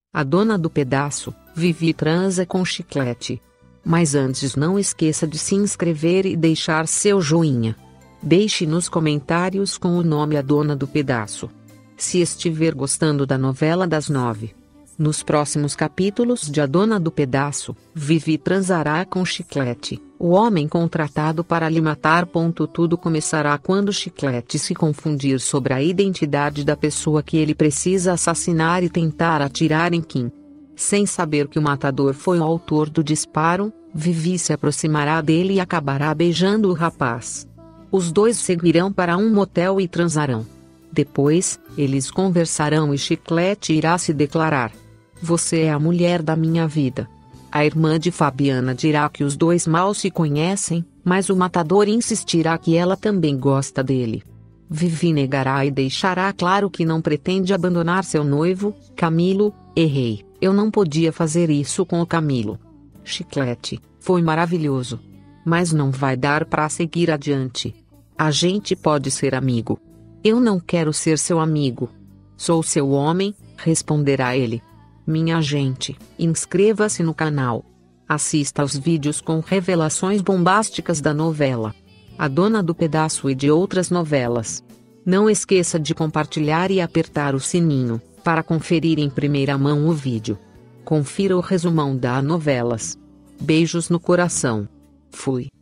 A dona do pedaço, Vivi transa com Chiclete. Mas antes não esqueça de se inscrever e deixar seu joinha. Deixe nos comentários com o nome A Dona do Pedaço. Se estiver gostando da novela das 9. Nos próximos capítulos de A Dona do Pedaço, Vivi transará com Chiclete, o homem contratado para lhe matar. Tudo começará quando Chiclete se confundir sobre a identidade da pessoa que ele precisa assassinar e tentar atirar em Kim. Sem saber que o matador foi o autor do disparo, Vivi se aproximará dele e acabará beijando o rapaz. Os dois seguirão para um motel e transarão. Depois, eles conversarão e Chiclete irá se declarar: "Você é a mulher da minha vida." A irmã de Fabiana dirá que os dois mal se conhecem, mas o matador insistirá que ela também gosta dele. Vivi negará e deixará claro que não pretende abandonar seu noivo, Camilo. "Errei, eu não podia fazer isso com o Camilo. Chiclete, foi maravilhoso. Mas não vai dar para seguir adiante. A gente pode ser amigo." "Eu não quero ser seu amigo. Sou seu homem", responderá ele. Minha gente, inscreva-se no canal. Assista aos vídeos com revelações bombásticas da novela A Dona do Pedaço e de outras novelas. Não esqueça de compartilhar e apertar o sininho, para conferir em primeira mão o vídeo. Confira o resumão da novelas. Beijos no coração. Fui.